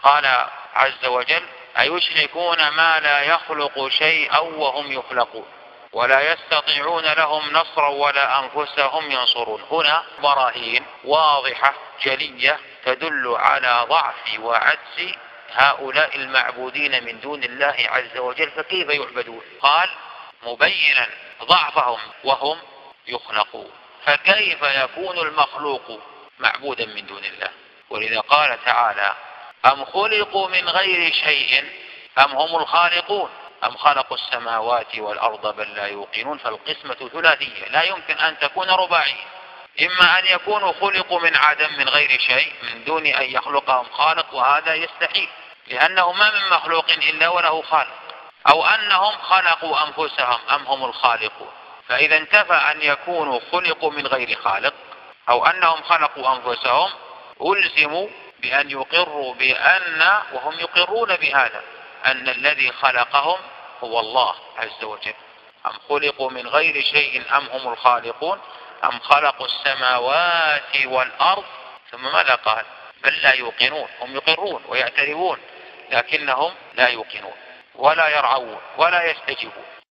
قال عز وجل: أيشركون ما لا يخلق شيئا وهم يخلقون ولا يستطيعون لهم نصرا ولا أنفسهم ينصرون. هنا براهين واضحة جلية تدل على ضعف وعجز هؤلاء المعبودين من دون الله عز وجل، فكيف يعبدون؟ قال مبينا ضعفهم وهم يخلقون، فكيف يكون المخلوق معبودا من دون الله؟ ولذا قال تعالى: أم خلقوا من غير شيء أم هم الخالقون أم خلقوا السماوات والأرض بل لا يوقنون. فالقسمة ثلاثية لا يمكن أن تكون رباعية، إما أن يكونوا خلقوا من عدم من غير شيء من دون أن يخلقهم خالق، وهذا يستحيل لأنه ما من مخلوق إلا وله خالق، أو أنهم خلقوا أنفسهم أم هم الخالقون. فإذا انتفى أن يكونوا خلقوا من غير خالق أو أنهم خلقوا أنفسهم، ألزموا بأن يقروا بأن، وهم يقرون بهذا، أن الذي خلقهم هو الله عز وجل. أم خلقوا من غير شيء أم هم الخالقون أم خلقوا السماوات والأرض. ثم ماذا قال؟ بل لا يوقنون. هم يقرون ويعترفون لكنهم لا يوقنون ولا يرعون ولا يستجيبون.